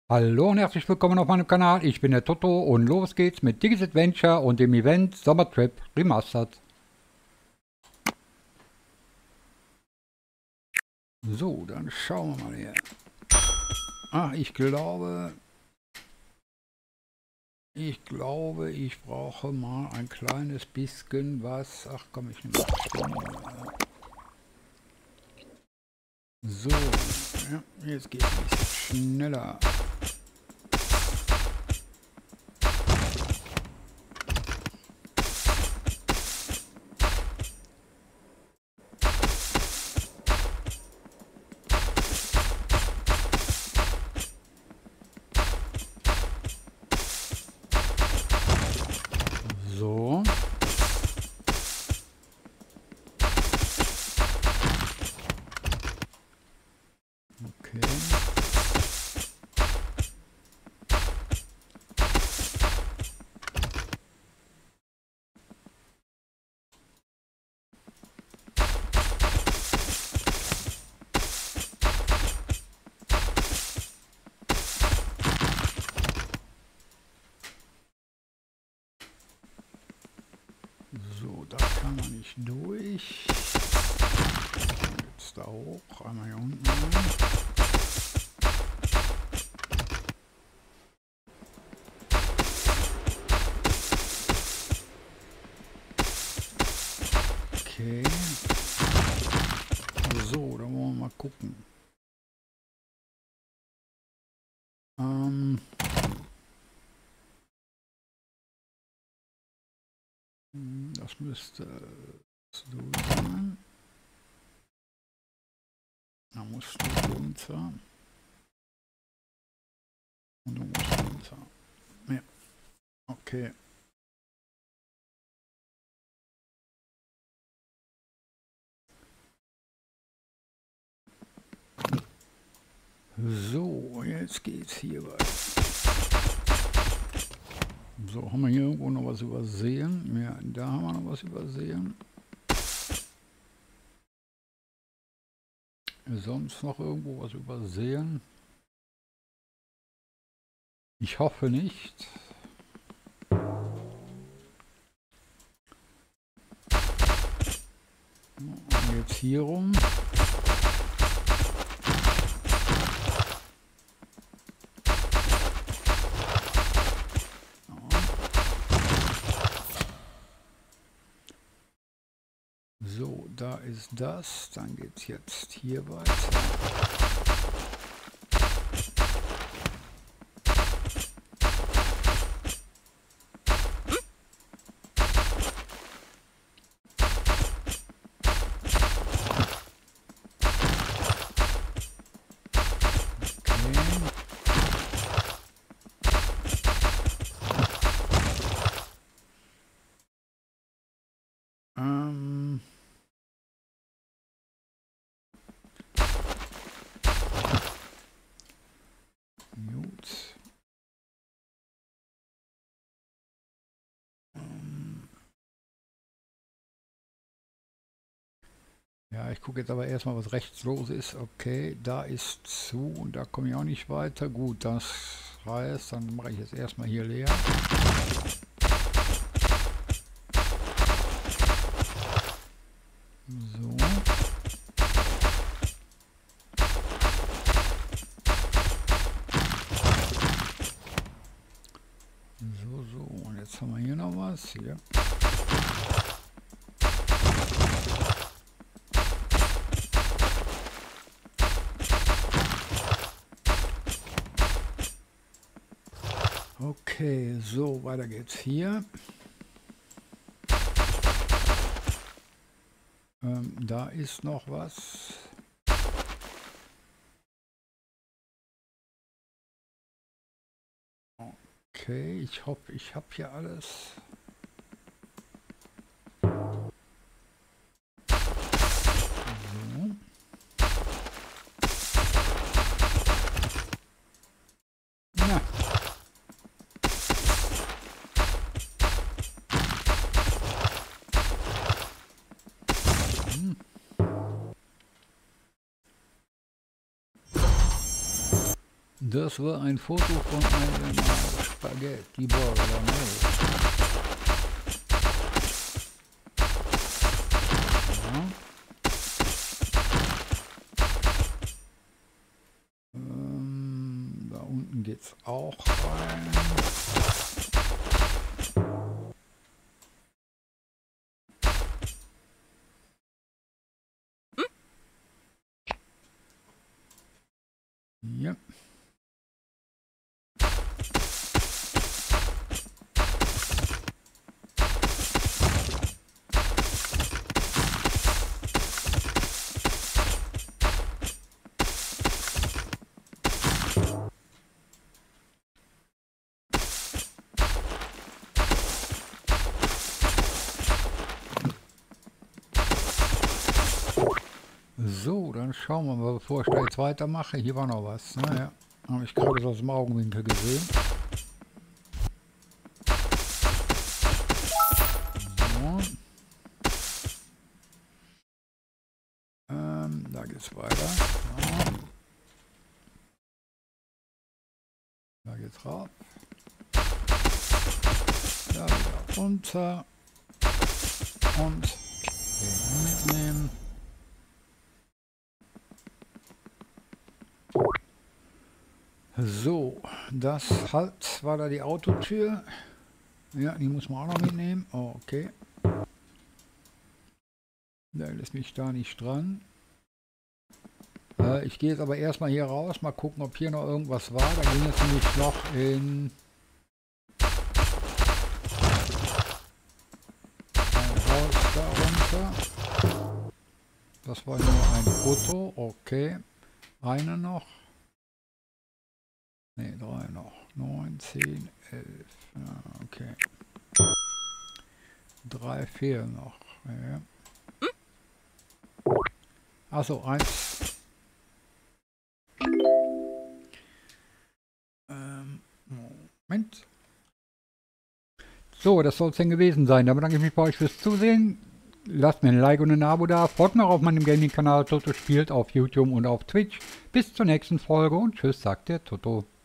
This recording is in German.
Hallo und herzlich willkommen auf meinem Kanal. Ich bin der Toto und los geht's mit Digis Adventure und dem Event Sommertrip Remastered. So, dann schauen wir mal hier. Ach, ich glaube, ich brauche mal ein kleines bisschen was. Ach komm, ich nehme das. So, ja, jetzt geht's ein bisschen schneller. So. Okay. So, da kann man nicht durch. Jetzt da hoch, einmal hier unten. Okay. So, dann wollen wir mal gucken. Das müsste so sein. Da musst du runter. Und du musst runter. Ja. Okay. So, jetzt geht's hier weiter. So, haben wir hier irgendwo noch was übersehen? Ja, da haben wir noch was übersehen. Sonst noch irgendwo was übersehen? Ich hoffe nicht. Und jetzt hier rum. So, da ist das. Dann geht es jetzt hier weiter. Ja, ich gucke jetzt aber erstmal, was rechts los ist. Okay, da ist zu und da komme ich auch nicht weiter. Gut, das heißt, dann mache ich jetzt erstmal hier leer. So. So, und jetzt haben wir hier noch was. Hier. Okay, so, weiter geht's hier. Da ist noch was. Okay, ich hoffe, ich habe hier alles. So. Na. Das war ein Foto von einem Spaghetti Bolognese. Ja. Da unten geht's auch rein. Ja. So, dann schauen wir mal, bevor ich da jetzt weitermache. Hier war noch was. Naja, habe ich gerade so aus dem Augenwinkel gesehen. So. Da geht's weiter. So. Da geht's rauf. Da wieder runter. Und den mitnehmen. So, das halt war da die Autotür. Ja, die muss man auch noch mitnehmen. Oh, okay. Der lässt mich da nicht dran. Ich gehe jetzt aber erstmal hier raus, mal gucken, ob hier noch irgendwas war. Da ging es nämlich noch in ein Haus da runter. Das war nur ein Foto, okay. Eine noch. Ne, 3 noch. 9, 10, 11. Ja, okay. 3 fehlen noch. Ja. Achso, 1. Moment. So, das soll es denn gewesen sein. Da bedanke ich mich bei euch fürs Zusehen. Lasst mir ein Like und ein Abo da. Folgt mir auf meinem Gaming-Kanal Toto spielt auf YouTube und auf Twitch. Bis zur nächsten Folge und tschüss, sagt der Toto.